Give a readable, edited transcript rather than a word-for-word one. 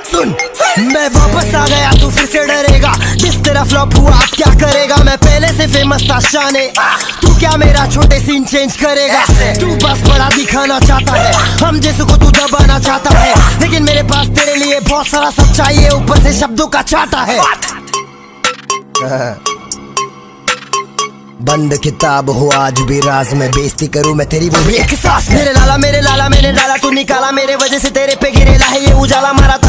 सुन मैं वापस आ गया, तू फिर से डरेगा। जिस तेरा फ्लॉप हुआ अब क्या करेगा, मैं पहले से फेमस था शाने, तू क्या मेरा छोटे सीन चेंज करेगा। तू बस बड़ा दिखाना चाहता है, हम जैसे को तू दबाना चाहता है, लेकिन मेरे पास तेरे लिए बहुत सारा सच्चाई है, ऊपर से शब्दों का चाटा है। बंद किताब हो आज भी राज में, बेइज्जती करूं मैं तेरी वो भी एक सांस। मेरे लाला मैंने डाला तू निकाला, मेरे वजह से तेरे पे गिरेला है ये उजाला, मारा